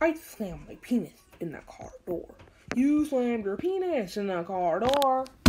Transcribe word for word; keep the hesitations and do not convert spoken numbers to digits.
I slammed my penis in that car door. You slammed your penis in the car door.